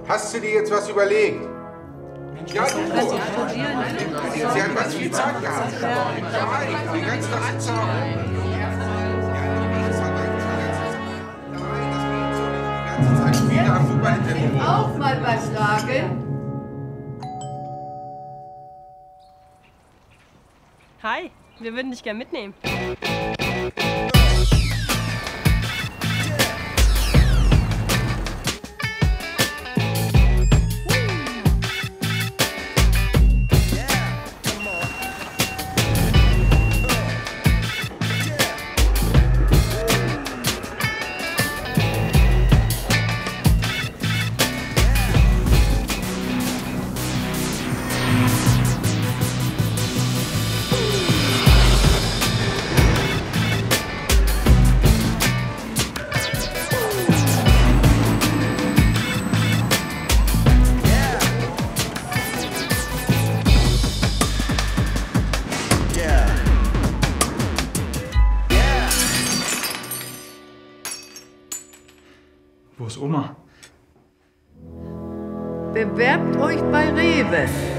Hast du dir jetzt was überlegt? Ja, du. Sie hat ganz viel Zeit gehabt. Ja, die ganze Zeit. Auch mal was sagen? Hi, wir würden dich gern mitnehmen. Wo ist Oma? Bewerbt euch bei Rewe.